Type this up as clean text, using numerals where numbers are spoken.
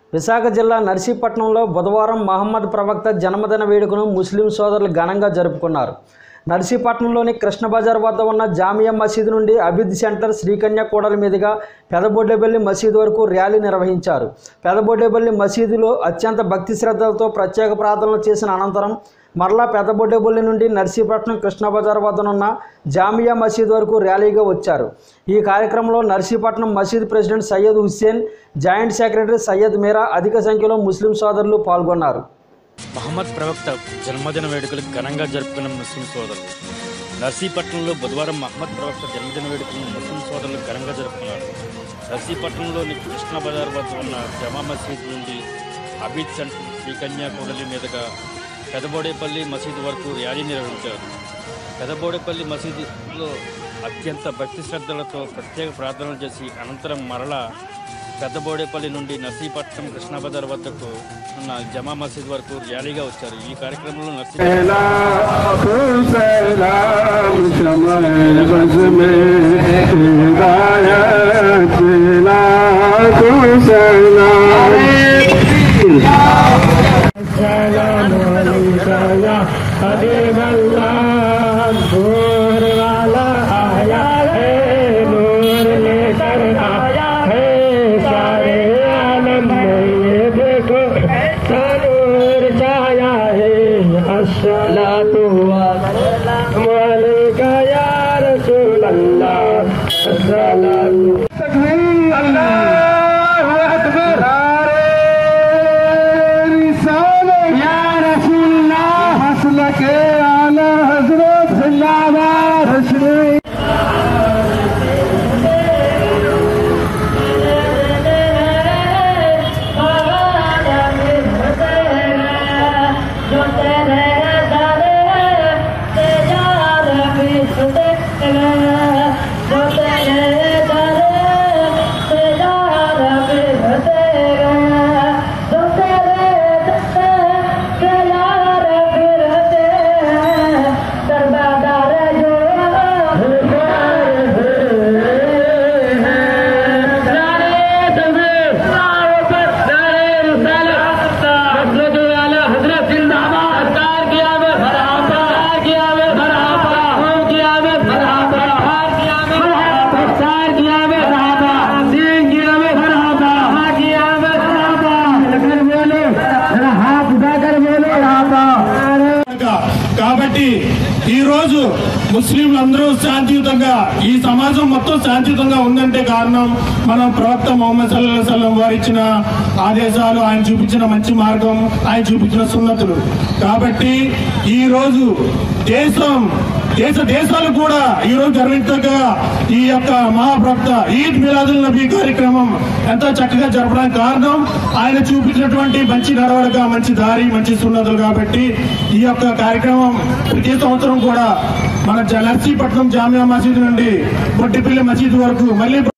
విశాఖ జిల్లా నర్సీపట్నంలో బుధవారం మహమ్మద్ ప్రవక్త జన్మదిన వేడుకను ముస్లిం సోదరులు ఘనంగా జరుపుకున్నారు. నర్సీపట్నంలోని కృష్ణ బజార్ వద్ద ఉన్న జామియా మసీదు నుండి అభిద్ సెంటర్ శ్రీకన్య కూడలి మీదుగా పెదబొడ్డేపల్లి మసీదు వరకు ర్యాలీ నిర్వహించారు. పెదబొడ్డేపల్లి మసీదులో అత్యంత భక్తి శ్రద్ధలతో ప్రత్యేక ప్రార్థనలు చేసిన అనంతరం మరలా పెదబొడ్డేపల్లి నుండి నర్సీపట్నం కృష్ణ బజార్ వద్దనున్న జామియా మసీదు వరకు ర్యాలీగా వచ్చారు. ఈ కార్యక్రమంలో నర్సీపట్నం మసీదు president Syed Hussain, joint secretary Syed Meera అధిక సంఖ్యలో ముస్లిం సోదరులు పాల్గొన్నారు. మహమ్మద్ ప్రవక్త జన్మదిన వేడుకలు ఘనంగా జరుపుకున్న ముస్లిం సోదరులు నర్సీపట్నంలో బుధవారం మహమ్మద్ ప్రవక్త జన్మదిన వేడుకలను ముస్లిం సోదరులు ఘనంగా జరుపుకున్నారు. నర్సీపట్నంలోని కృష్ణ బజార్ వద్ద ఉన్న జమా మసీద్ నుండి అబీద్ సెంటర్ శ్రీకన్యా కూడలి మీదుగా పెదబోడేపల్లి మసీదు వరకు ర్యాలీ నిర్వహించారు. పెదబోడేపల్లి మసీదులో అత్యంత భక్తి శ్రద్ధలతో ప్రత్యేక ప్రార్థనలు చేసి అనంతరం మరలా పెద్దబోడేపల్లి నుండి నర్సీపట్నం కృష్ణ బజార్ వద్దకు ఉన్న జమా మసీద్ వరకు ర్యాలీగా వచ్చారు. ఈ కార్యక్రమంలో కాబట్టి ఈరోజు ముస్లింలందరూ శాంతియుతంగా, ఈ సమాజం మొత్తం శాంతియుతంగా ఉందంటే కారణం మనం ప్రవక్త ముహమ్మద్ సల్లల్లాహు అలైహి వసల్లం వారు ఇచ్చిన ఆదేశాలు, ఆయన చూపించిన మంచి మార్గం, ఆయన చూపించిన సున్నతులు. కాబట్టి ఈ రోజు దేశాలు కూడా ఈ రోజు గర్వించదగ్గ ఈ యొక్క మహాప్రవక్త ఈద్ మిలాదుల్ నబీ కార్యక్రమం ఎంతో చక్కగా జరపడానికి కారణం ఆయన చూపించినటువంటి మంచి నడవడిక, మంచి దారి, మంచి సున్నతులు. కాబట్టి ఈ యొక్క కార్యక్రమం ప్రతి సంవత్సరం కూడా మన నర్సీపట్నం జామియా మసీదు నుండి బొడ్డేపల్లి మసీదు వరకు మళ్ళీ